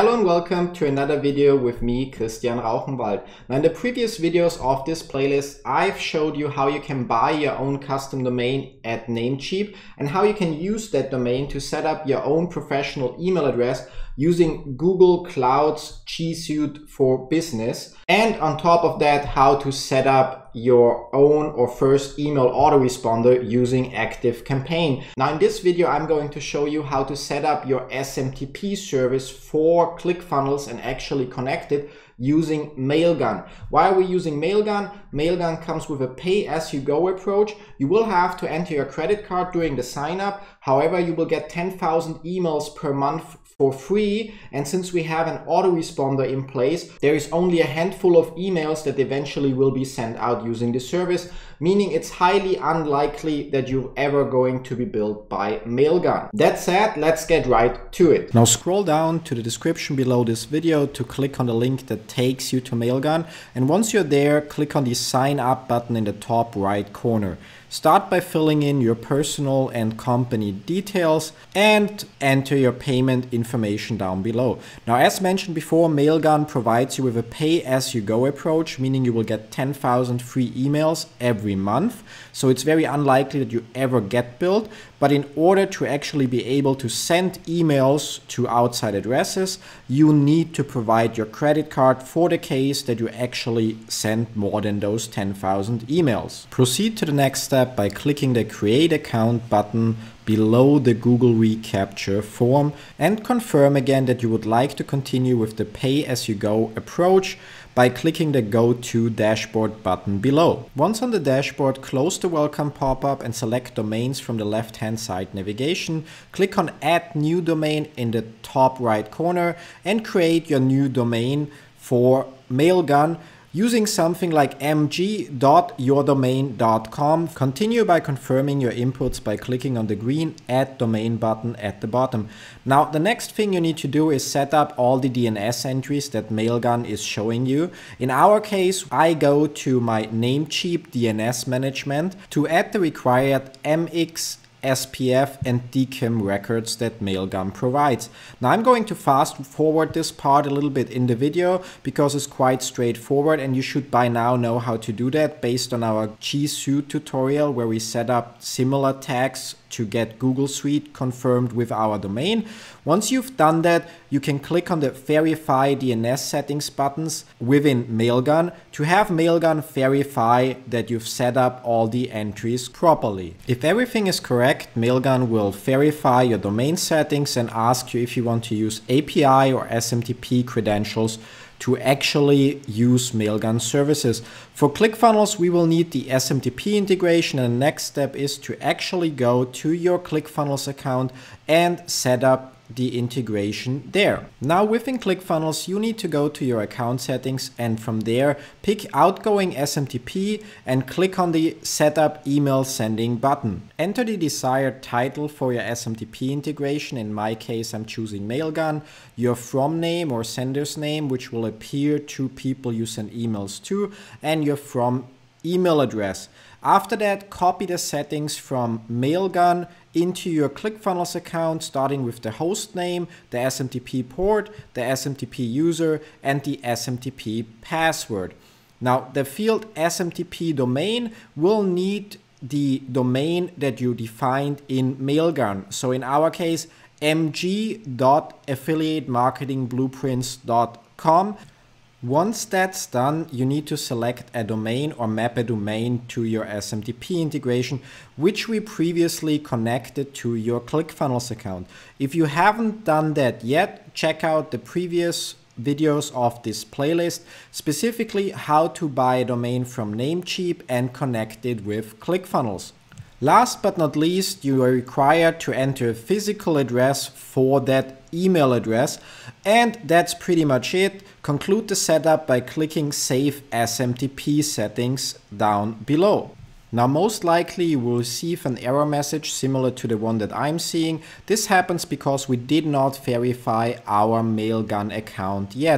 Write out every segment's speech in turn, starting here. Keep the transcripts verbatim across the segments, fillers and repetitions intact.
Hello and welcome to another video with me, Christian Rauchenwald. Now in the previous videos of this playlist, I've showed you how you can buy your own custom domain at Namecheap and how you can use that domain to set up your own professional email address using Google Cloud's G Suite for Business. And on top of that, how to set up your own or first email autoresponder using ActiveCampaign. Now in this video, I'm going to show you how to set up your S M T P service for Clickfunnels and actually connect it using Mailgun. Why are we using Mailgun? Mailgun comes with a pay-as-you-go approach. You will have to enter your credit card during the sign up. However, you will get ten thousand emails per month for free, and since we have an autoresponder in place, there is only a handful of emails that eventually will be sent out using the service, meaning it's highly unlikely that you're ever going to be billed by Mailgun. That said, let's get right to it. Now scroll down to the description below this video to click on the link that takes you to Mailgun, and once you're there, click on the sign up button in the top right corner. Start by filling in your personal and company details and enter your payment information down below. Now, as mentioned before, Mailgun provides you with a pay-as-you-go approach, meaning you will get ten thousand free emails every month. So it's very unlikely that you ever get billed. But in order to actually be able to send emails to outside addresses, you need to provide your credit card for the case that you actually send more than those ten thousand emails. Proceed to the next step by clicking the Create Account button below the Google reCAPTCHA form and confirm again that you would like to continue with the pay-as-you-go approach by clicking the Go to Dashboard button below. Once on the dashboard, close the welcome pop-up and select domains from the left-hand side navigation. Click on Add New Domain in the top right corner and create your new domain for Mailgun using something like m g dot your domain dot com. Continue by confirming your inputs by clicking on the green Add Domain button at the bottom. Now, the next thing you need to do is set up all the D N S entries that Mailgun is showing you. In our case, I go to my Namecheap D N S management to add the required M X, S P F and D K I M records that Mailgun provides. Now I'm going to fast forward this part a little bit in the video because it's quite straightforward and you should by now know how to do that based on our G Suite tutorial where we set up similar tags to get Google Suite confirmed with our domain. Once you've done that, you can click on the Verify D N S Settings buttons within Mailgun to have Mailgun verify that you've set up all the entries properly. If everything is correct, Mailgun will verify your domain settings and ask you if you want to use A P I or S M T P credentials to actually use Mailgun services. For Clickfunnels, we will need the S M T P integration, and the next step is to actually go to your Clickfunnels account and set up the integration there. Now within Clickfunnels, you need to go to your account settings and from there pick Outgoing S M T P and click on the Setup Email Sending button. Enter the desired title for your S M T P integration. In my case, I'm choosing Mailgun, your from name or sender's name, which will appear to people you send emails to, and your from email address. After that, copy the settings from Mailgun into your Clickfunnels account, starting with the host name, the S M T P port, the S M T P user, and the S M T P password. Now, the field S M T P domain will need the domain that you defined in Mailgun. So in our case, m g dot affiliate marketing blueprints dot com. Once that's done, you need to select a domain or map a domain to your S M T P integration, which we previously connected to your Clickfunnels account. If you haven't done that yet, check out the previous videos of this playlist, specifically how to buy a domain from Namecheap and connect it with Clickfunnels. Last but not least, you are required to enter a physical address for that email address, and that's pretty much it. Conclude the setup by clicking Save S M T P Settings down below. Now, most likely you will receive an error message similar to the one that I'm seeing. This happens because we did not verify our Mailgun account yet.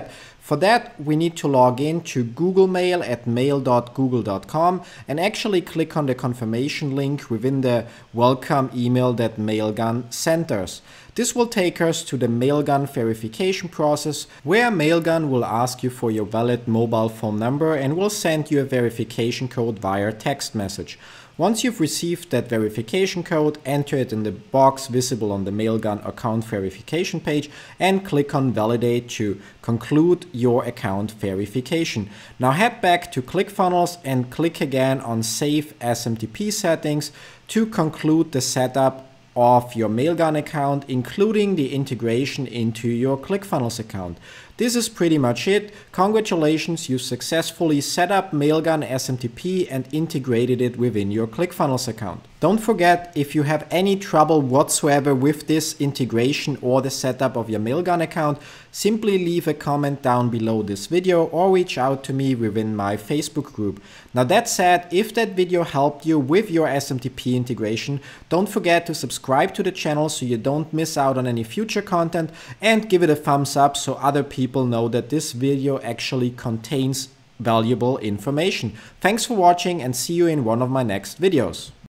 For that, we need to log in to Google Mail at mail dot google dot com and actually click on the confirmation link within the welcome email that Mailgun sent us. This will take us to the Mailgun verification process, where Mailgun will ask you for your valid mobile phone number and will send you a verification code via text message. Once you've received that verification code, enter it in the box visible on the Mailgun account verification page and click on Validate to conclude your account verification. Now head back to Clickfunnels and click again on Save S M T P Settings to conclude the setup of your Mailgun account, including the integration into your Clickfunnels account. This is pretty much it. Congratulations, you successfully set up Mailgun S M T P and integrated it within your Clickfunnels account. Don't forget, if you have any trouble whatsoever with this integration or the setup of your Mailgun account, simply leave a comment down below this video or reach out to me within my Facebook group. Now that said, if that video helped you with your S M T P integration, don't forget to subscribe to the channel so you don't miss out on any future content, and give it a thumbs up so other people know that this video actually contains valuable information. Thanks for watching and see you in one of my next videos.